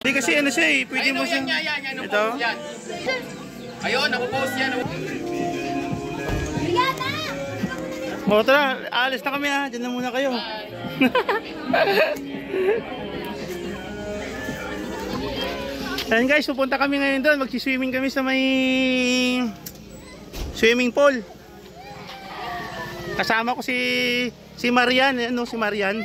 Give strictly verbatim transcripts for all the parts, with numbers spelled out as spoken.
Hindi kasi ano siya eh, pwede mo siya. Ito. Ayun, nakupost yan. O tara, alis na kami ha. Diyan na muna kayo. Ayan guys, pupunta kami ngayon doon. Magsiswimming kami sa may swimming pool. Kasama ko si si Marian, ano si Marian?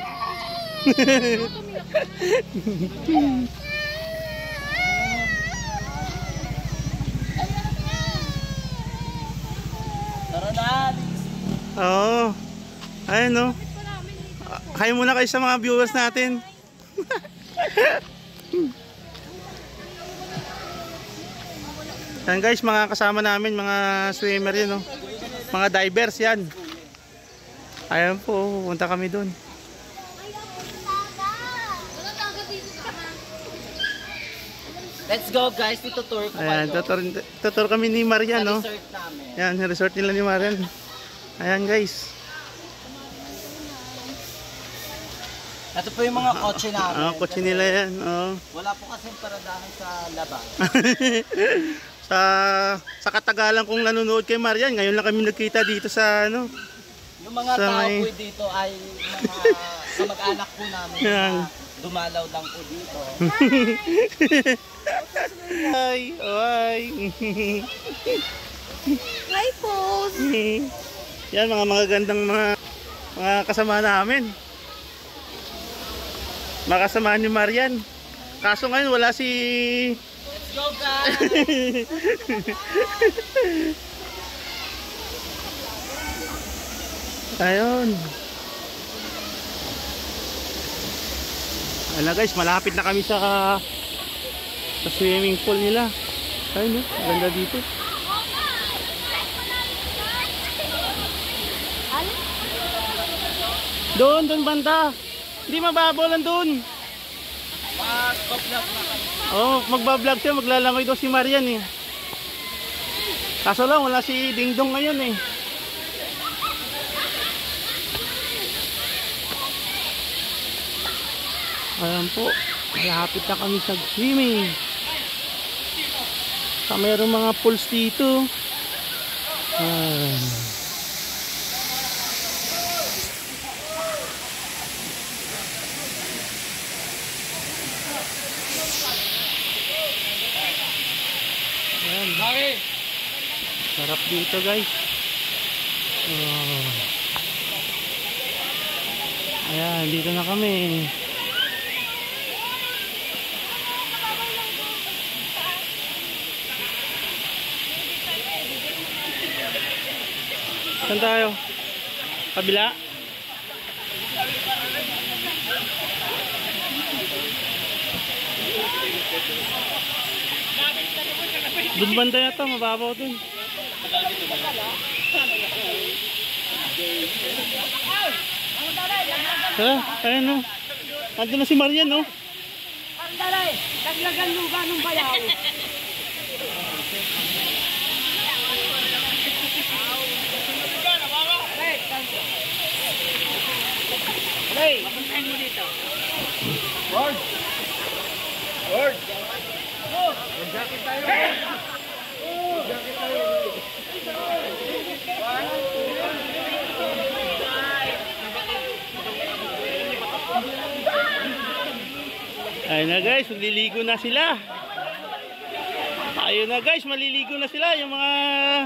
Tara na. Oo. Ayun no. Kayo muna kayo sa mga viewers natin. Yan guys, mga kasama namin, mga swimmer yun, no? Mga divers yan. Ayan po, punta kami dun. Let's go guys, tutur ko Ayan, tutur, tutur kami ni Marian, no? resort namin. Yan, resort nila ni Marian. Ayan guys. Ito po yung mga kotse namin. Ah, kotse nila yan, oh. Wala po kasing paradahan sa labas. sa sa katagalan kong nanonood kay Marian, ngayon lang kami nagkita dito sa ano. Yung mga sa tao may... po dito ay mga kamag-anak po namin Yan. na dumalaw lang po dito. Ay, ay. Hi, pose. Yan, mga magagandang mga mga kasama namin. Makasama ni Marian. Kaso ngayon wala si... Let's go guys! Ayun. Ano guys, malapit na kami sa sa swimming pool nila. Ayun, oh, ganda dito. Doon, doon banda. Hindi mababaw lang doon. Mag-vlog na kami. Oh, magba-vlog siya, maglalangoy daw si Marian eh. Kaso lang wala si Dingdong ngayon eh. Ayan po, malapit na kami sa swimming. Sa mayroong mga pools dito. Ayan. Ayan. Sarap dito guys. Oh. Ayan, dito na kami. Saan tayo? Kabila? Doon banda yata, mababaw dun. Tara, ayan o. Nandun na si Marian o. Andaray, daglagan lupa ng bayaw. Hey, mapuntahin mo dito. Word. Word. Oh, jacket tayo. Oh, jacket tayo. Ayun na guys, maliligo na sila. Ayun na guys, maliligo na sila. Yung mga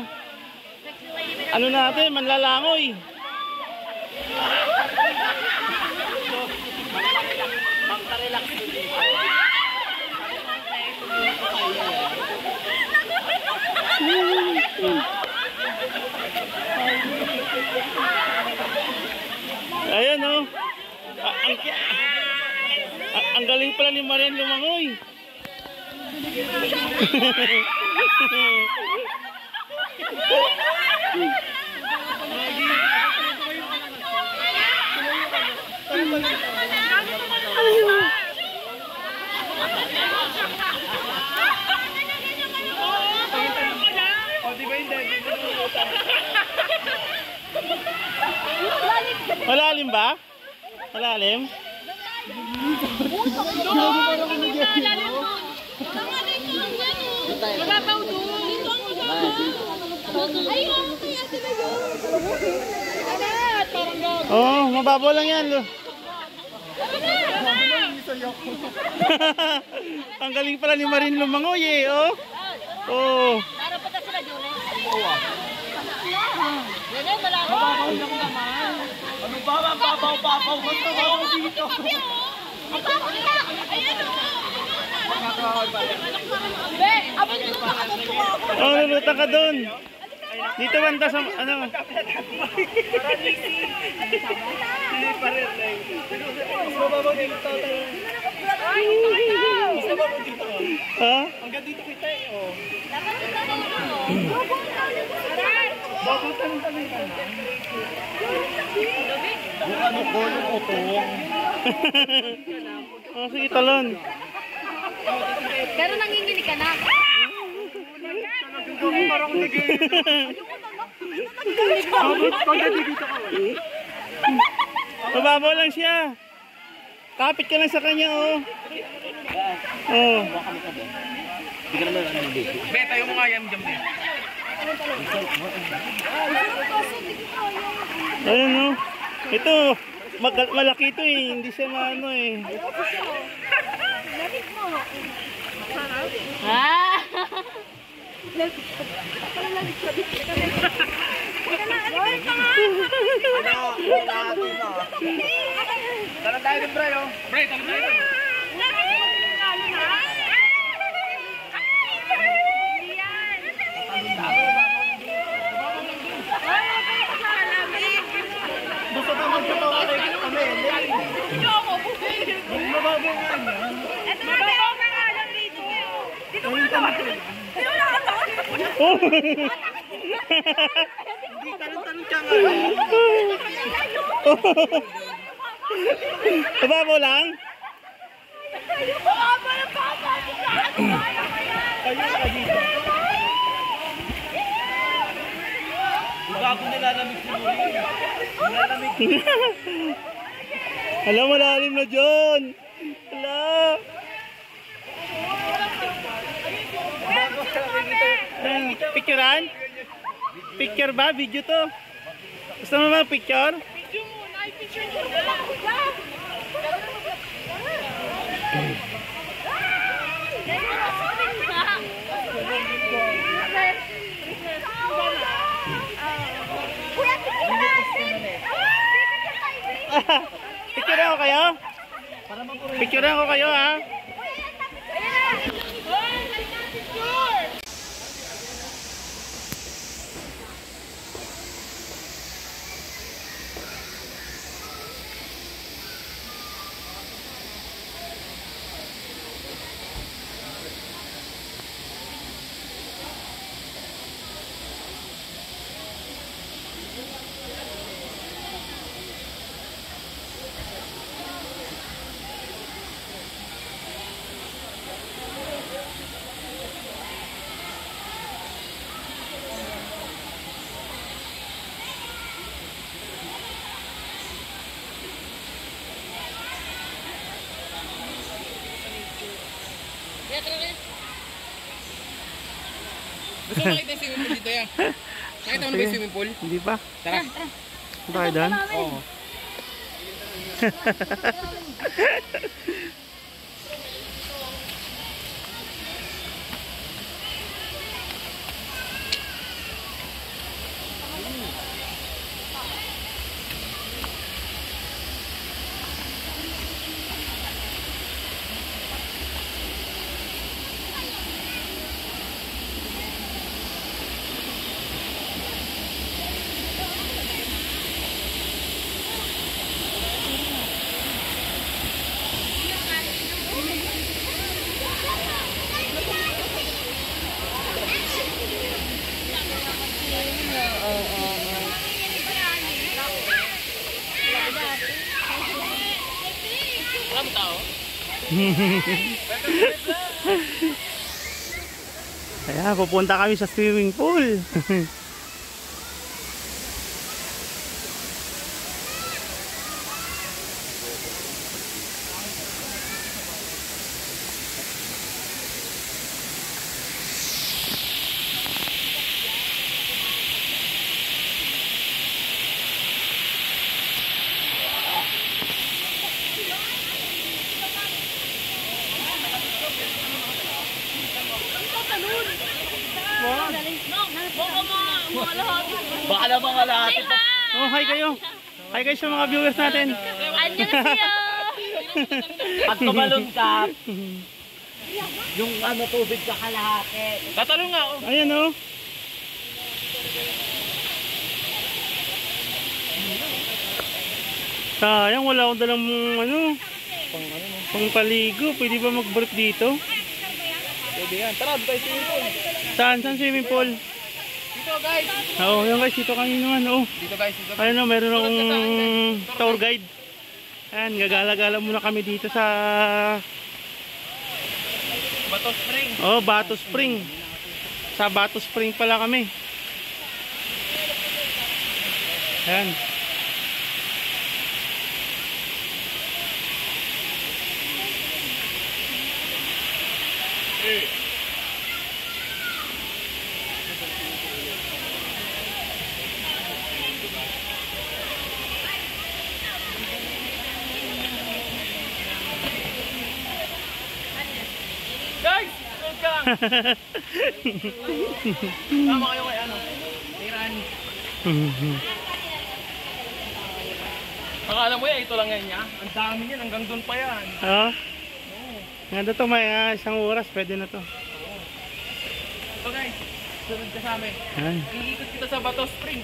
ano natin, manlalangoy. Pang-relax dito. Ayan o. Ah, ang, ah, ang galing pala ni Marian lumangoy. Malalim ba? Malalim? Mababaw doon. Dito ang mababaw. Ay, ano kaya sila yun? Arat, parang gago. Oh, mababaw lang yan. Lo. Ang galing pala ni Marin lumangoy eh, oh. Oh. Para pa ta sila doon eh. Oo. Yan eh, malaki. Mababaw lang naman. Ano ba? Babaw-babaw. Ba't babaw dito? Ang babaw nila. Ayan o. Be, abang dito pa katutong ako. Oh, luluta ka doon. Dito banda sa ano? Babaw dito. Babaw dito. Ha? Hanggang dito kita eh. Oh. Babaw tanong-tanong ka na. Yung ano ko, yung utong. Oh, sige, talon. Pero nanginginig ka na. Parang nagiging. Pagdating dito ka. Mababaw lang siya. Kapit ka lang sa kanya, oh. Oh. Hindi ka naman ano hindi. Be, tayo mo nga yan dyan, be. Ayun, oh. Ito, mag- malaki ito eh. Hindi siya maano eh. Ah! Talang tayo din, Bray, oh. Bray, talang tayo din. Gusto ba magkatawa kayo kami? Mababaw nga yan. Ito na mababaw na nga lang dito. Dito ko na to. Dito na ka to. Oh. Hindi, talong-talong siya nga. Mababaw lang? Mababaw lang pa ako. Kayo ka dito. Bago nilalamig si Muli. Nilalamig. Alam, malalim na dyan. Hala. Ah, picturean? Picture ba? Video to? Gusto mo ba picture? Picture muna. Ay, picture muna. Kuya, picture natin. Picture ako kayo? Picture ako kayo, ha? Gusto mo makita yung swimming pool dito yan? Nakita mo na ba yung swimming pool? Hindi pa. Tara. Punta kayo doon? Oo. Walang tao. Kaya pupunta kami sa swimming pool. Baka mo, malahati. Baka naman kalahati. Say hi! Oh, hi kayo. Hi guys sa mga viewers natin. Annyeonghaseyo! Pag tumalon ka, yung ano tubig sa kalahati. Tatalong nga ako. Ayan oh. Sayang, wala akong dalang ano, pang paligo. Pwede ba mag-brief dito? Pwede yan. Tara, tayo swimming pool. Saan? Saan swimming pool? Dito guys. Oo, yan guys, dito kanino naman. Oh. Dito guys, dito guys. Ayun oh, meron akong tour guide. Ayan, gagala-gala muna kami dito sa Bato Spring. oh, Bato Spring. Sa Bato Spring pala kami. Ayan. Guys, hold ka lang. Tama kayo kay ano? Kay Rani. Akala mo yan, ito lang yan niya. Ang dami yan, hanggang doon pa yan. Ah. Ganda to, may ah, isang oras pwede na to. So guys, sunod ka sa amin. Ayan. Iikot kita sa Bato Spring.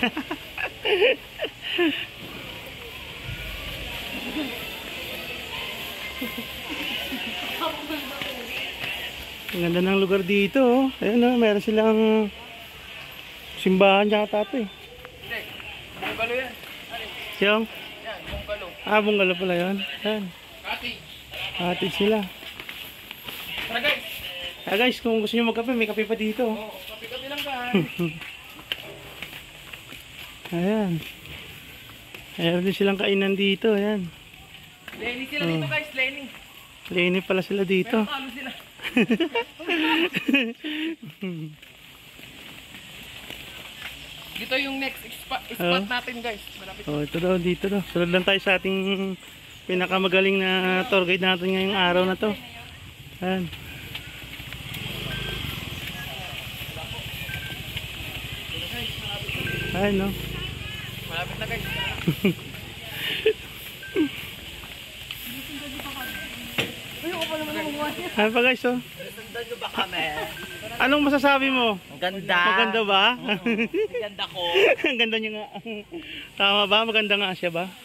Ang ganda ng lugar dito. Oh. Ayun oh, meron silang simbahan yata ito eh. Hindi, bungalo yan. Ano? Yung? Yan, bungalo. Ah, bungalo pala yun. Ayan. Kati. Hatid sila. Tara guys. Ah guys, kung gusto nyo magkape, may kape pa dito. Oo, kapi-kapi lang guys. Ayan. Meron din silang kainan dito. Ayan. Lenny sila dito guys, Lenny. Lenny pala sila dito. Pero talo sila. Dito yung next spot, spot Oh. natin guys. Malapit. Oh, ito daw, dito daw. Sunod lang tayo sa ating pinakamagaling na tour guide natin ngayong araw na to. Ayan. Ayan, no? Malapit na guys. Ayan pa guys, oh. Sundan nyo ba kami? Anong masasabi mo? Ang ganda. Maganda ba? Ang ganda ko. Ang ganda niya nga. Tama ba? Maganda nga siya ba?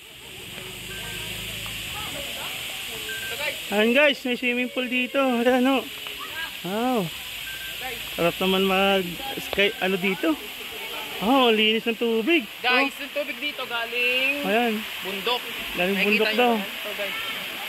Ayan guys, may swimming pool dito. Ayan o. Wow. Sarap naman mag sky, ano dito? Oh, linis ng tubig. Guys, yung tubig dito galing Oh. Ayan. bundok. Galing Nakikita bundok nyo daw. yan? Ito guys.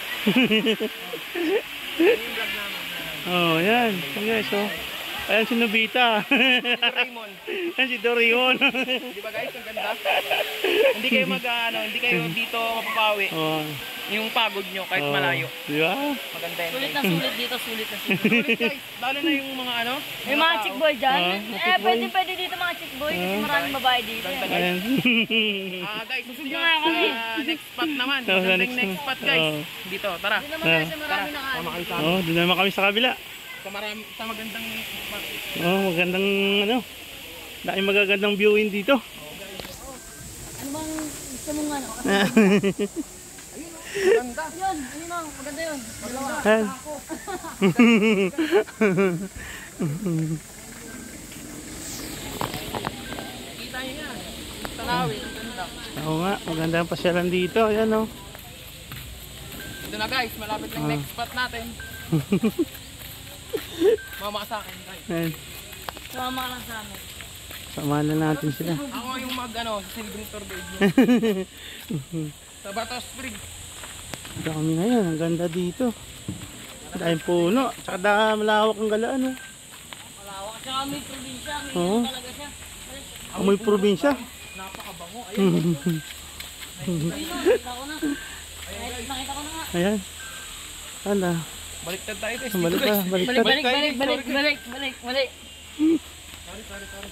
Yung vlog namin. Oh, ayan. Ayan guys, oh. Ayan si Nobita. Si Raymond. Ayan si Dorion. Di ba guys, ang ganda? Hindi kayo mag ano, hindi kayo dito mapapawi. Oh. Yung pagod nyo kahit Oh. malayo. Di ba? Maganda yan. Sulit na guys. sulit dito, sulit na sulit. Sulit guys. Lalo na yung mga ano. May mga chick boy dyan. Ah, mga eh, chick boy. pwede pwede dito mga chick boy kasi Ah. maraming babae dito. Ganda eh. guys. Ayan. Ah guys, susunod nga nga kami. sa next spot naman. Oh, sa Magandang next next spot. spot guys. Oh. Dito, tara. Hindi naman kasi marami na Tama kayo sa amin. Oh, doon naman kami sa kabila. Sa, marami, sa magandang spot. Oh, magandang ano. Dahil magagandang viewin dito. Ano bang gusto mong ano? Maganda. Yun, yun lang, maganda yun. Dalawa. Ayan. Kita nyo yan. Tanawin. Ang ganda. Oo nga, maganda ang pasyalan dito. Ayan oh. Ito na guys, malapit ng Ah. next spot natin. Mama ka sa akin guys. Ayan. Sumama ka lang sa amin. Samahan na natin sila. Ako yung mag ano, sa silbring tour guide nyo. Sa Bato Spring. Dito kami ngayon. Ang ganda dito. Dahil puno. Tsaka da, malawak ang galaan. Oh. Malawak. Tsaka may probinsya. May Oo. ano talaga siya. Amoy probinsya. Napakabango. Ayun. Ayun, nakita ko na. Ay, nakita ko na nga. Ayan. Ano? Baliktad tayo guys. Balik Dito, ka. guys. Balik ka. Balik, balik, balik, balik, balik, balik, balik. Sorry, sorry, sorry.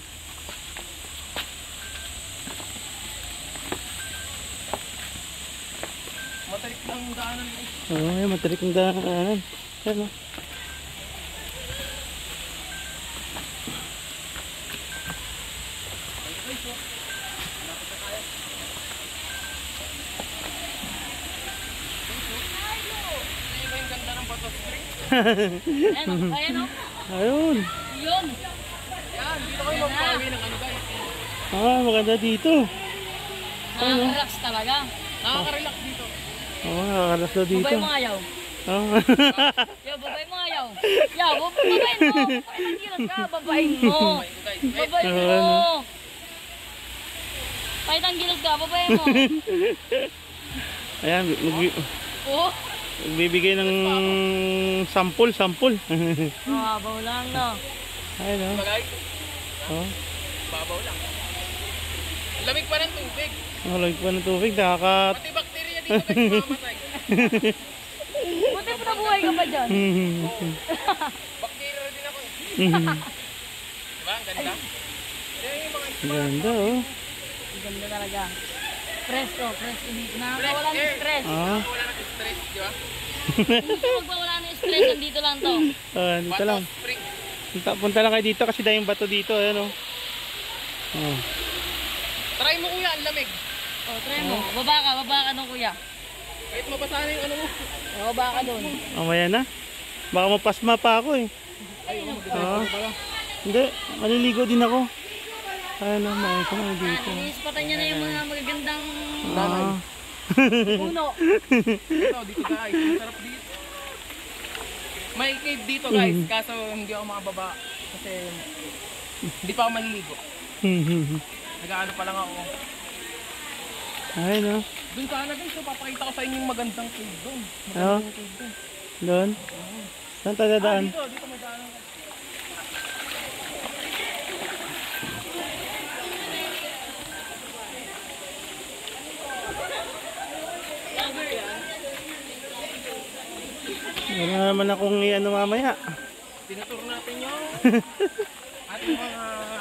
Matarik lang yung daanan guys. Oo, ayan. Matarik ang daanan. Ayan oh. Ayan, oh. Ayan, oh. Ayun. Yun. Yan, dito kayo magpawi ng ano guys. Ah, maganda dito. Nakaka-relax talaga. Nakaka-relax dito. Oo, oh, nakakalas daw dito. Babay mo ayaw. Oh. Yo, babay mo ayaw. Yo, babayin mo. Babayin ang gilas ka. Babayin mo. Babayin mo. Kahit ang gilas ka, babayin mo. Ayan, mag Oh. magbibigay ng sampul, sampul. Mababaw lang, no? Ayun, oh. Bagay, Oh. babaw lang. Lamig pa ng tubig. Oh, lamig pa ng tubig, nakaka... Pati bakterya dito guys, mamamatay. Buti pa nabuhay ka pa dyan. Bakterya din ako eh. Diba? Ang ganda. Yan yung mga Ganda, oh. Ang ganda talaga. Presko, presko dito. Nakakawala ng stress. Ah, wala nang stress, di ba? Kung gusto magpawala ng stress, nandito lang to. ah, dito lang. Bato spring. Punta, punta lang kayo dito kasi dahil yung bato dito, ayan, oh. Oh. Try mo kuya, ang lamig. O, try mo. Baba ka, baba ka nung kuya. Kahit mabasa na yung ano mo. O, baba ka doon. Mamaya na. Baka mapasma pa ako, eh. Ah. Hindi, maliligo din ako. Ayan, oh, maayos na kayo dito. Iniispatan niya na yung mga magagandang Ah. puno. Dito, dito guys. Ang sarap dito. May cave dito guys, kaso hindi ako makababa. Kasi hindi pa ako maliligo. Nag-ano pa lang ako. Ayun, oh. Doon sana guys, so, papakita ko sa inyo yung magandang cave doon. Oh. Magandang cave doon. Doon? Saan tayo Ah, dadaan? dito, dito may daanan guys. Wala naman akong i-ano mamaya. Tinatur natin yung ating mga...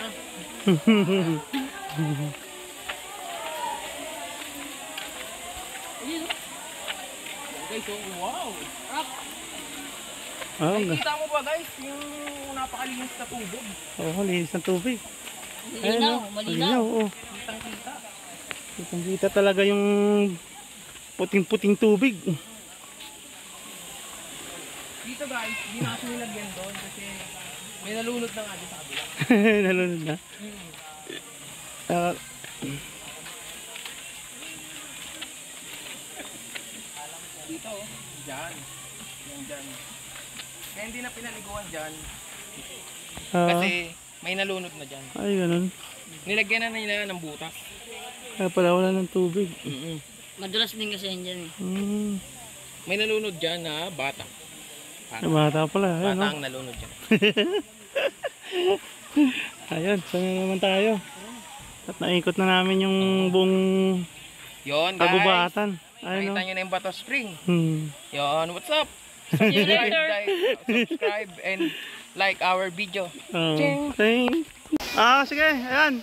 Guys, oh, wow! Rock! Oh, ang ga- Nakikita mo ba guys, yung napakalinis na tubig. oh, linis ng tubig. Ayun, Malinaw, oh. malinaw. Oh. Kitang kita. Kitang kita talaga yung puting-puting tubig. Dito guys, hindi na kasi nilagyan doon kasi may nalunod na nga doon sa kabila. Nalunod na. Ah, Dito oh, dyan. Yung dyan. Kaya hindi na pinaliguan dyan ah, kasi may nalunod na dyan. ay, ganun. Nilagyan na nila ng butas. Kaya pala wala ng tubig. Mm-mm. Madulas din kasi yan dyan. eh. Hmm. May nalunod dyan na bata. Ay, bata pala. Ayun, Bata oh. ang nalunod dyan. Ayun, saan na naman tayo? At naikot na namin yung buong Yon guys. kagubatan. Ayun, Nakita oh. nyo na yung Bato Spring. Hmm. Yon, what's up? See you Subscribe, later. like, subscribe and like our video. Oh, Ching. thank. Ah, sige, ayan.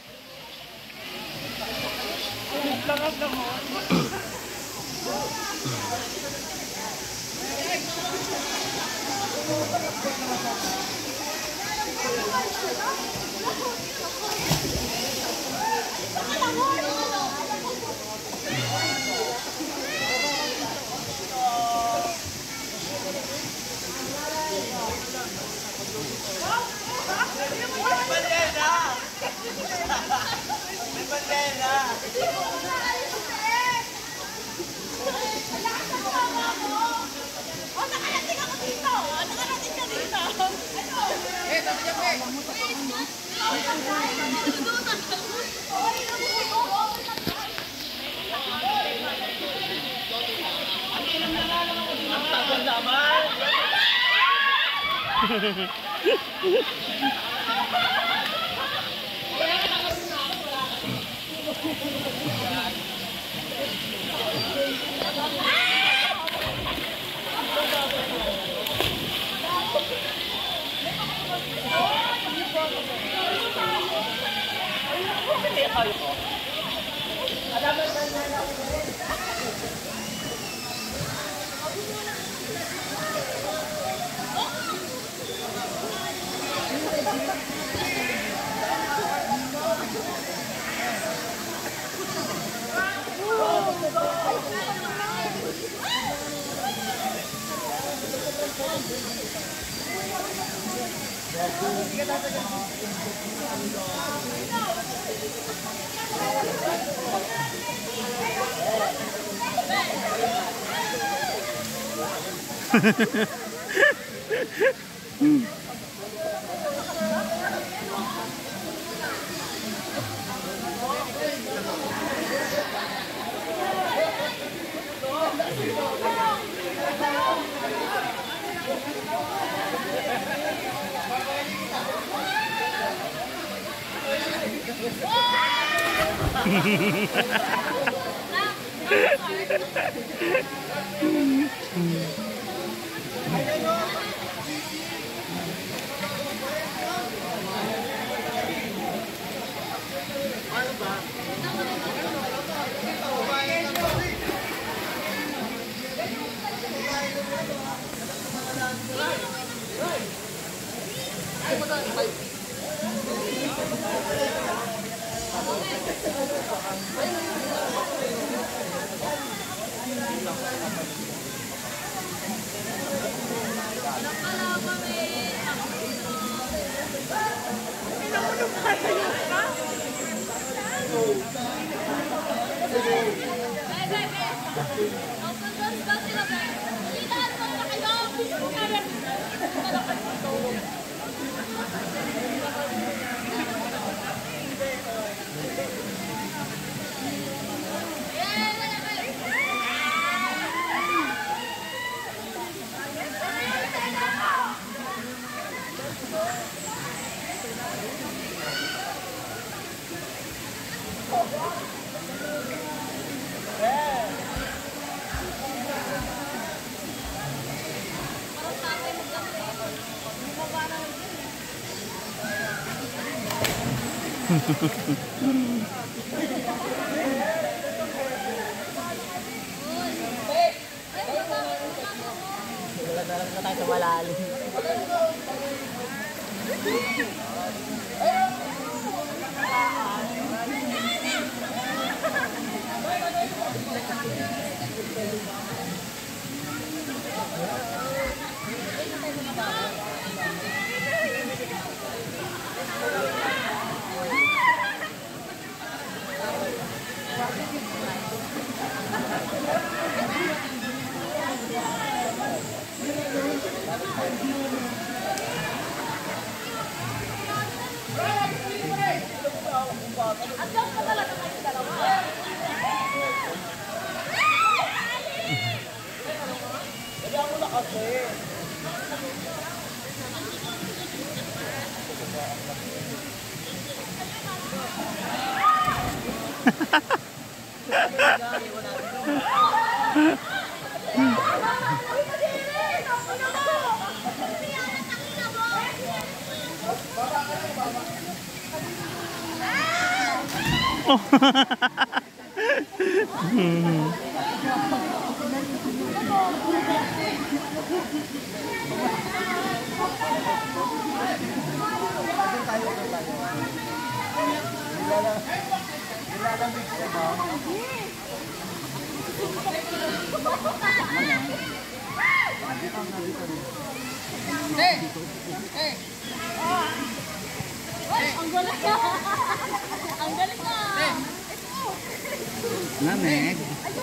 Namek.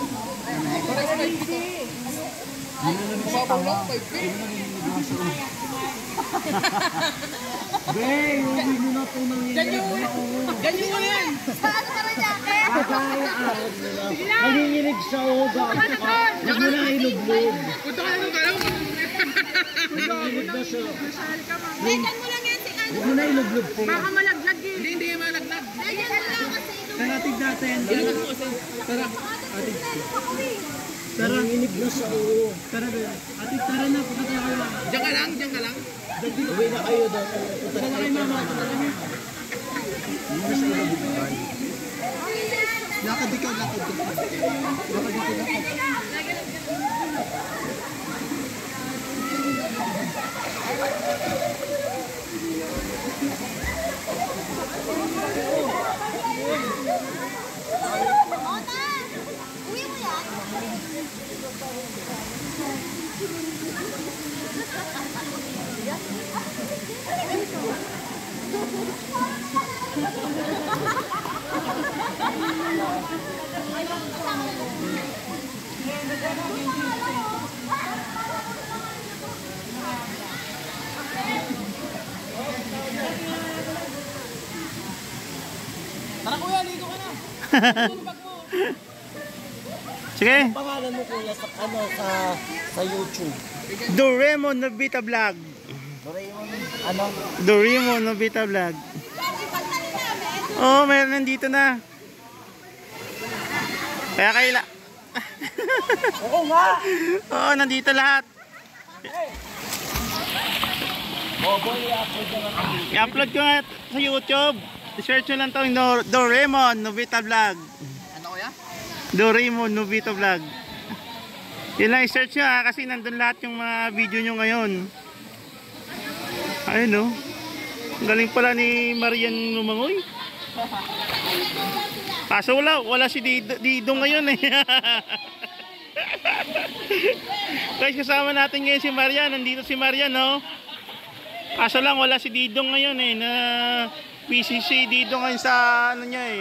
Bey, huwag mo na po nang Ganyan mo yan! nanginginig sa uga. Huwag mo na ilublog. Punta ka lang kalaw! Nanginginig na siya. Bigyan mo lang yan si ano. Huwag mo na ilublog po. Baka malaglag yun. Hindi, hindi yung malaglag. Bigyan mo lang kasi ito. Tara, atig natin. Ilagay mo kasi. Tara. Tara. Nanginginig na sa uga. Tara, atig tara na. Punta tayo kayo. Diyan ka lang, diyan ka lang. Uwi na kayo daw. Punta na kayo mama. Hindi na sa ilublog. Lakad ikaw, lakad ikaw. Lakad ikaw, lakad. Mona! Uwi mo yan? Tara kuya, ligo ka na. Sige. Pangalan mo kuya sa ano sa sa YouTube. Doraemon Nobita Vlog. Doraemon ano? Doraemon Nobita Vlog. Oh, mayroon nandito na. Kaya kaila. Oo nga. Oo, nandito lahat. Boboy i-upload na lang. I-upload ko nga sa YouTube. I-search nyo lang to, no, Doraemon Nobita Vlog. Ano kuya? Doraemon Nobita Vlog. Yun lang i-search nyo ha, kasi nandun lahat yung mga video nyo ngayon. Ayun no. Ang galing pala ni Marian Lumangoy. Kaso wala, wala si Dido, Dido ngayon eh. Guys, kasama natin ngayon si Marian. Nandito si Marian no. Kaso lang wala si Dido ngayon eh. Na P C C Dido ngayon sa ano niya eh.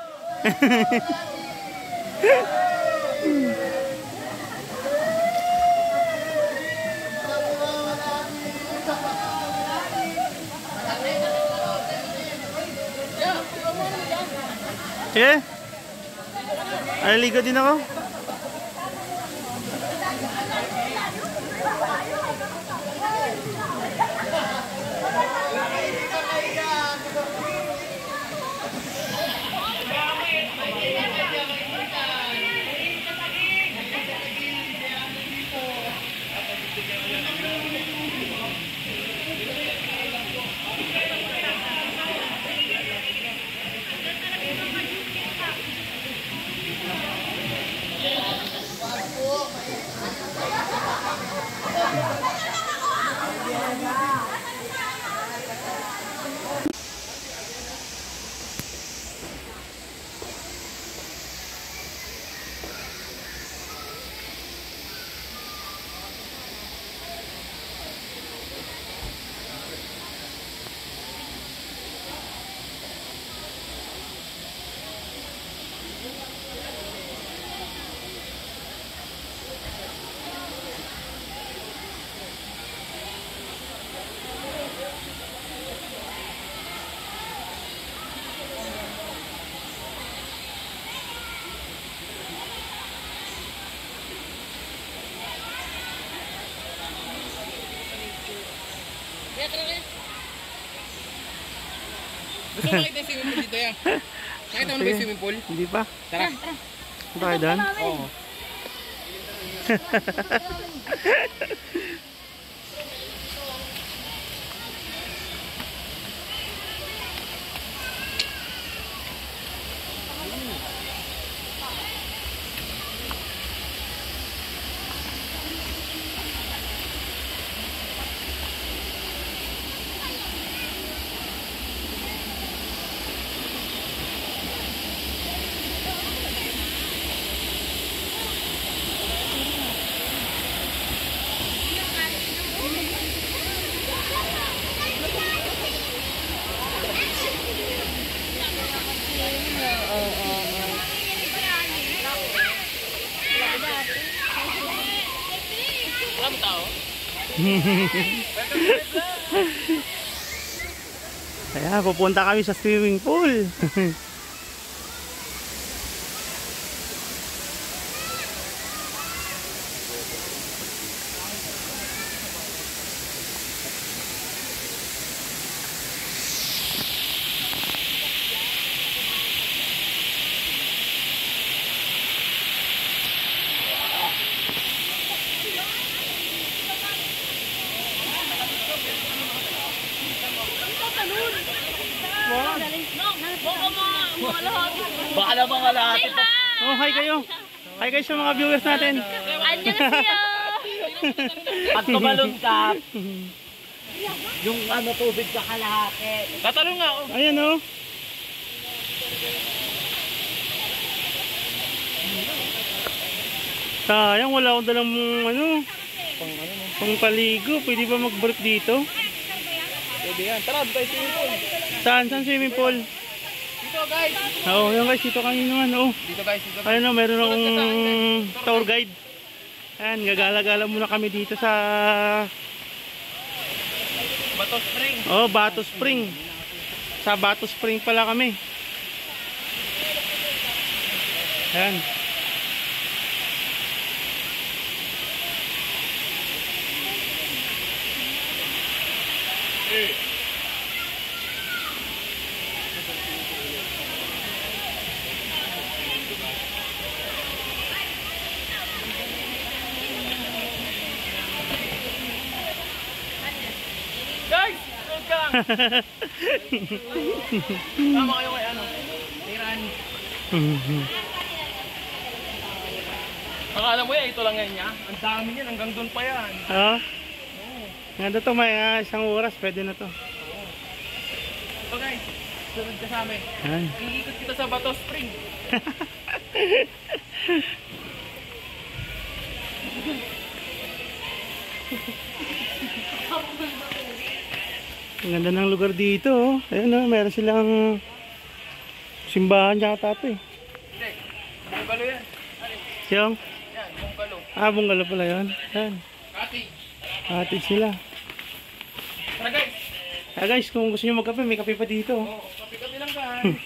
Yeah. Ay, ligo din ako. Gusto mo makita yung swimming pool dito yan? Nakita mo na ba yung swimming pool? Hindi pa. Tara. Punta kayo doon? Oo. Walang tao. Kaya pupunta kami sa swimming pool. Baka naman lahat. Oh, hi kayo. Hi guys sa mga viewers natin. Annyeonghaseyo. Pag tumalon ka, yung ano tubig sa kalahati. Tatalong nga ako. Ayan oh. Sayang wala akong dalang ano, pang ano, pang paligo. Pwede ba mag-brief dito? Pwede yan. Tara, tayo swimming pool. Saan? Saan swimming pool? Dito guys. Oo, yan guys, dito kanina naman. Oo. Dito guys, dito guys. Ayun no, meron akong tour guide. Ayan, gagala-gala muna kami dito sa Bato Spring. oh, Bato Spring. Sa Bato Spring pala kami. Ayan. Guys, hold ka lang. Tama kayo kay ano? Kay Rani. Akala mo yan, ito lang yan niya. Ang dami yan, hanggang doon pa yan. Oh. Nga to, may ah, isang oras, pwede na to. So guys, sunod ka sa amin. Ayan. Iikot kita sa Bato Spring. Ang ganda ng lugar dito. Oh. Ayun oh, meron silang simbahan yata ito eh. Hindi, bungalo yan. Ano? Yung? Yan, bungalo. Ah, bungalo pala yun. Ayan. Cottage. Hatid sila. Tara guys. Ah guys, kung gusto nyo magkape, may kape pa dito. Oo, kapi-kapi lang guys.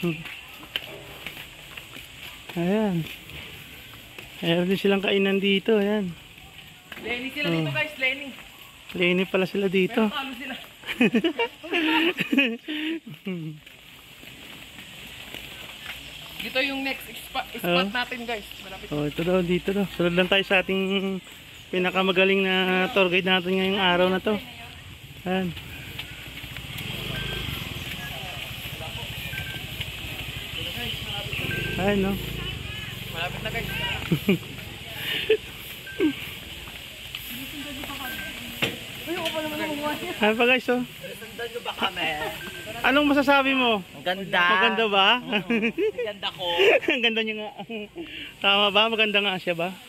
Ayan. Meron din silang kainan dito. Ayan. Lenny sila dito guys, Lenny. Lenny pala sila dito. Pero talo sila. Dito yung next spot, spot Oh. natin guys. Malapit. Oh, ito daw, dito daw. Sunod lang tayo sa ating pinakamagaling na tour guide natin ngayong araw na to. Ayan. Ayan, no? Malapit na guys. Ayan pa guys, oh. Anong masasabi mo? Ang ganda. Maganda ba? Ang ganda ko. Ang ganda niya nga. Tama ba? Maganda nga siya ba?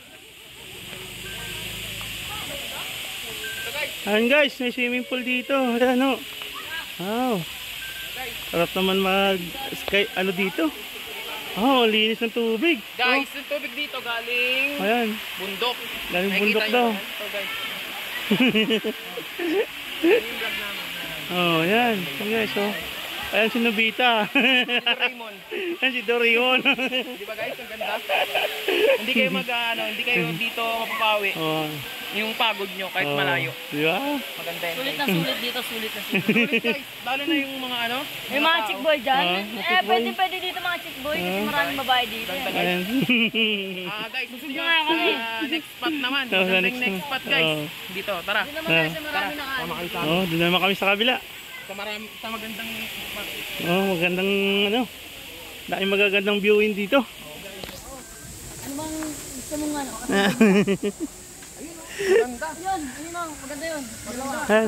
Ayan guys, may swimming pool dito. Ayan o. Wow. Sarap naman mag sky, ano dito? Oh, linis ng tubig. Guys, yung tubig dito galing Oh. Ayan. bundok. Galing Nakikita bundok nyo daw. naman ito, guys. Yung vlog namin. Oh, ayan. Ayan guys, oh. Ayan si Nobita. Si Raymond. Ayan si Dorion. Di ba guys, ang ganda? Hindi kayo mag ano, hindi kayo dito mapapawi. Oh. Yung pagod nyo kahit Oh. malayo. Di ba? Maganda yun. Sulit guys. na sulit dito, sulit na sulit. Sulit guys, lalo na yung mga ano. May mga chick boy dyan. Ah, mga eh, chick boy. pwede pwede dito mga chick boy kasi Ah. maraming babae dito. eh. Ayan. Ah guys, gusto nyo nga ako eh. sa next spot naman. Oh, sa Magandang next next spot. spot guys. Oh. Dito, tara. Hindi naman Ah. kasi marami na Tama kayo sa amin. Oh, doon naman kami sa kabila. Sa, marami, sa magandang spot. Oh, magandang ano. Dahil magagandang viewin dito. Ano bang gusto mong ano? Maganda. Yun, yun lang, maganda yun. Ayan.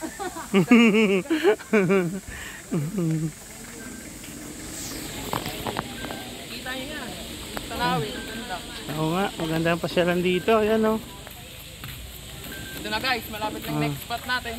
Kita nyo yan. Tanawin, ang ganda. Oo nga, maganda ang pasyalan dito. Ayan oh. Ito na guys, malapit ng next spot natin.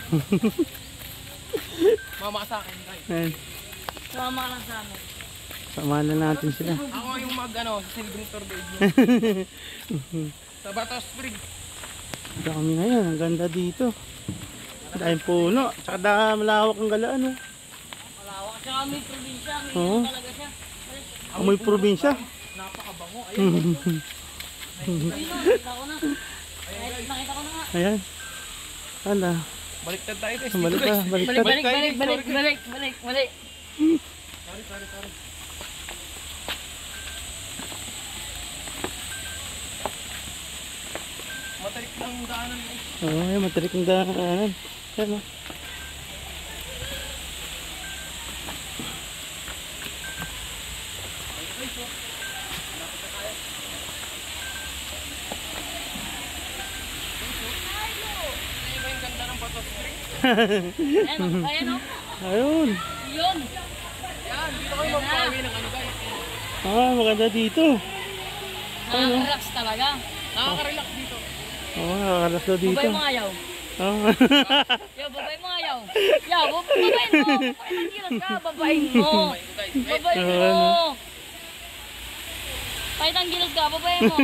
Mama sa akin guys. Ayan. Sumama ka lang sa amin. Samahan na natin sila. Ako yung mag ano, sa silbing tour guide nyo. Sa Bato Spring. Dito kami ngayon, ang ganda dito. Dahil puno, tsaka da, malawak ang galaan. Oh. Malawak kasi kami probinsya, may Oo. talaga siya. Amoy probinsya. Napakabango. Ayun. Ayun, nakita ko na. Ay, nakita ko na nga. Ayan. Ano? Baliktad tayo guys. Balik Dito, ka, guys. balik Balik, ka. balik, balik, balik, balik, balik, balik. Sorry, sorry, sorry. Matarik lang ang daanan guys. Oo, ayan, matarik ang daanan. Ayan oh. Hindi ba yung ganda ng Bato Spring? Ayan, oh, ayan, oh. Ayun. Yun. Yan, dito kayo magpawi ng ano guys. Ah, maganda dito. Nakaka-relax talaga. Nakaka-relax dito. Oo, nakakalas daw dito. Babay mo ayaw. Oo. Yo, babay mo ayaw. Yo, babay mo. Babay mo. Babay mo. Babay mo. Guys, guys. Wait. Babayin Oo, mo. ano. Kahit ang gilas ka, babayin mo.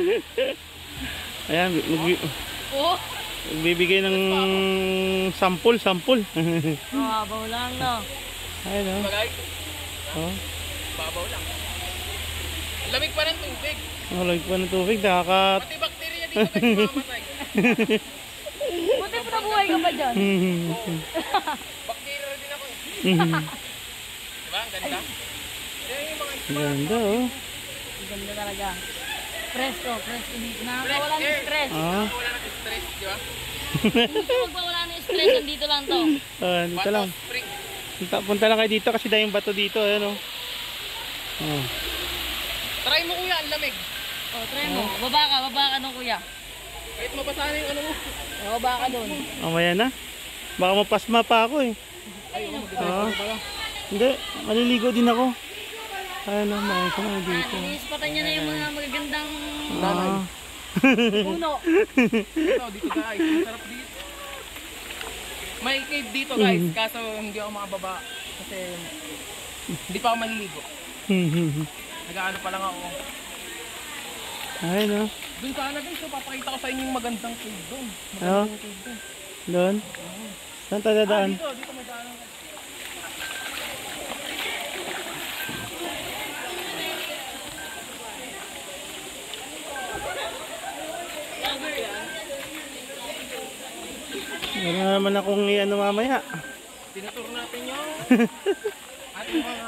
Ayan, mag- Oh, magbibigay ng sampul, sampul. mababaw lang no. Ayan o. Diba guys? Oh. Babaw lang. Ang lamig pa ng tubig. Malag pa ng tubig, nakakat... Pati bakterya dito guys mamatay. Buti pa nabuhay ka pa dyan. Oo. Bakterya din ako eh. Diba? Ang ganda. Yan yung mga Ganda oh. Ang ganda talaga. Presto, presto dito. Nakakawala ng Fresh air. stress. Ah, wala nang stress, di ba? Dito magpawala ng stress, nandito lang to. ah, dito Bato lang. spring. Punta, punta lang kayo dito kasi dahil yung bato dito, ayan o. Oh. Try mo kuya, ang lamig. Oh, try mo. Baba ka, baba ka nung kuya. Kahit mabasa na yung ano mo. Oh, baba ka doon. Mamaya na. Baka mapasma pa ako eh. Ay, oo, Ah. Hindi, maliligo din ako. Ayan o, maayos na Ah, dito. nilispatan niya na yung mga magagandang Ah. puno. Dito, dito guys. Ang sarap dito. May cave dito guys, kaso hindi ako makababa. Kasi hindi pa ako maliligo. Nag-ano pa lang ako. Ayan o. Doon sana guys, so, papakita ko sa inyo yung magandang cave doon. Oo. Magandang cave doon. Doon. Saan tayo Ah, dadaan? dito, dito may daanan guys. Meron na naman akong i-ano mamaya. Tinatur natin yung ating mga...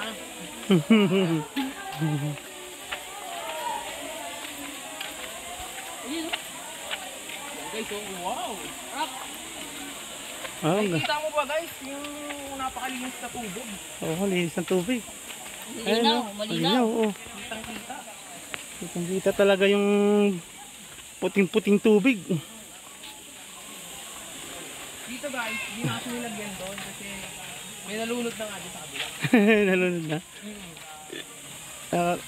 Guys, oh, wow! Rock! Oh, ang Nakikita mo ba guys, yung napakalinis na tubig. oh, linis ng tubig. Ayan, Malinaw, oh. malinaw. Oh. Kitang kita. Kitang kita talaga yung puting-puting tubig. Dito guys, hindi na kasi nilagyan doon kasi may nalunod na nga dito sa kabila. Nalunod na. Ah,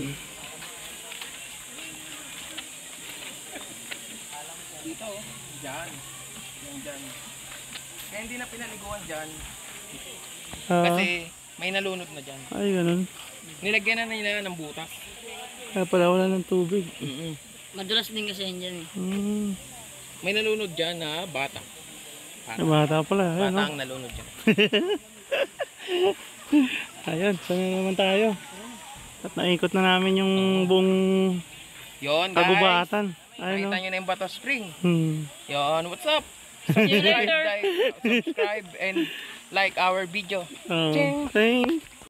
Dito oh, dyan. Yan dyan. Kaya hindi na pinaliguan dyan ah, kasi may nalunod na dyan. ay, ganun. Nilagyan na nila ng butas. Kaya pala wala ng tubig. Madulas din kasi yan dyan eh. Hmm. May nalunod dyan na bata. Ay, bata pala. Ayan, Bata oh. ang nalunod dyan. Ayun, saan na naman tayo? At naikot na namin yung buong Yon guys. kagubatan. Ayun, Nakita oh. nyo na yung Bato Spring. Hmm. Yon, what's up? See you Subscribe, later. like, subscribe and like our video. Oh, Ching. thanks.